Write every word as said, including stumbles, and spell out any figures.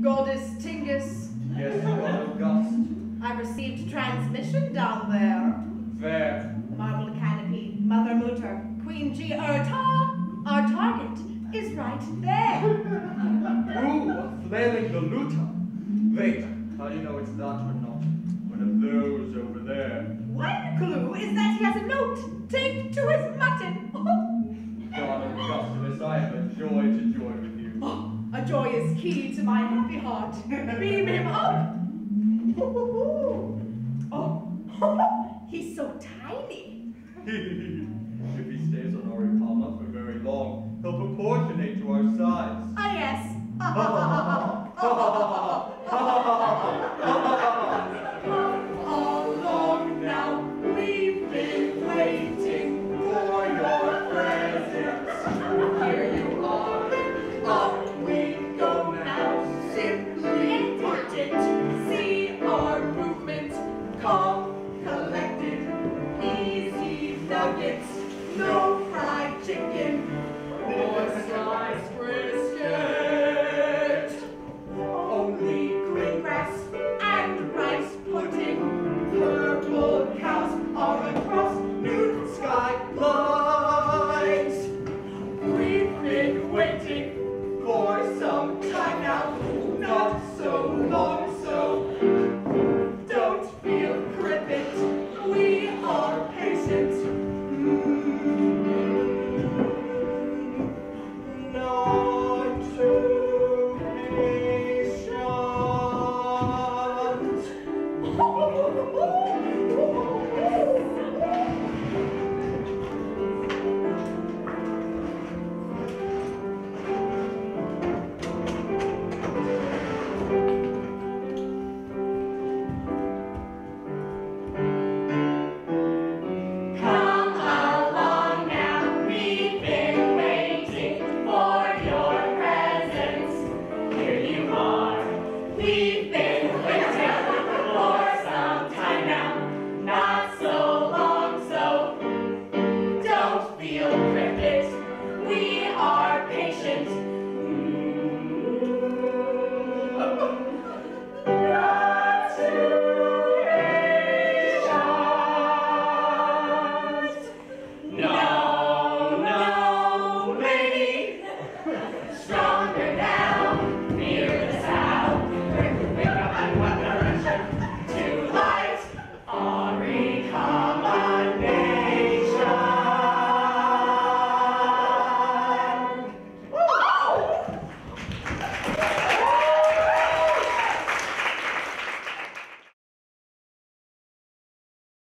Goddess Tingus. Yes, God of Gust. I received transmission down there. There. Marble Canopy, Mother Mutter, Queen G. Urta. Our target is right there. Ooh, flailing the luta. Wait, how do you know it's that or not? One of those over there. One clue is that he has a note taped to his mutton. God of Gustavus, I have a joy to joy with you. Oh, a joyous key to my happy heart. Beam him up. Oh, he's so tiny. If he stays on Oripama for very long, he'll proportionate to our size. Ah, yes. All along now, we've been waiting for your presence. Here you are. Up we go now. Simply put it. See our movement. Calm, collected, easy nuggets. No fried chicken or sliced brisket. Only green grass and rice pudding. Purple cows are across new skylines. We've been waiting for some time now. Not